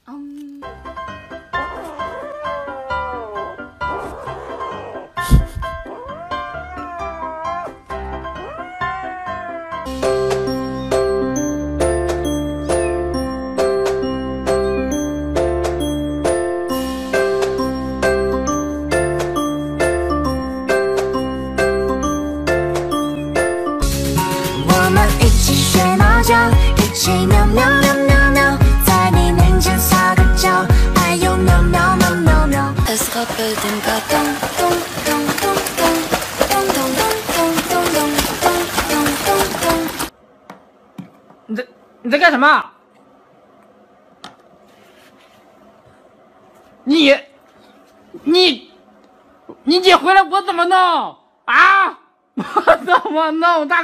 我们一起睡猫觉，一起喵喵喵喵喵，在你面前撒个娇，还有喵喵喵喵喵。Let's go building个咚咚咚咚咚咚咚咚咚咚咚咚咚。 你在干什么？你姐回来我怎么弄啊？我怎么弄？大。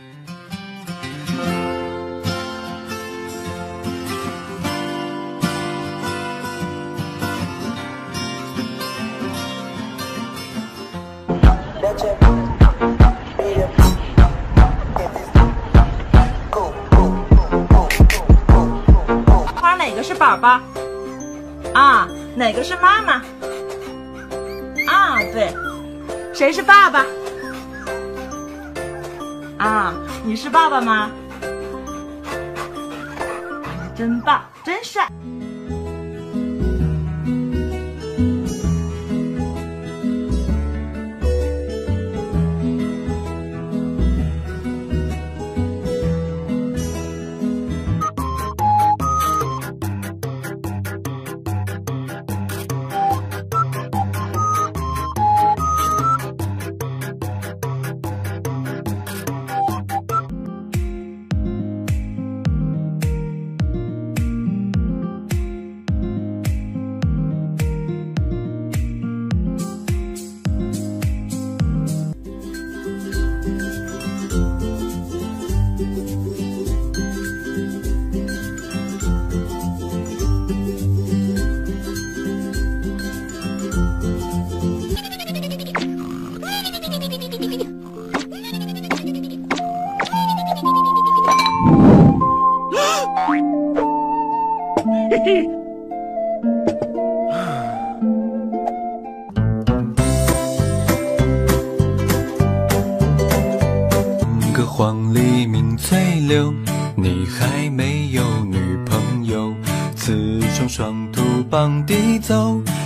花哪个是宝宝？啊，哪个是妈妈？啊，对，谁是爸爸？啊，你是爸爸吗？真棒，真帅。 个黄鹂鸣翠柳，你还没有女朋友。雌雄双兔傍地走，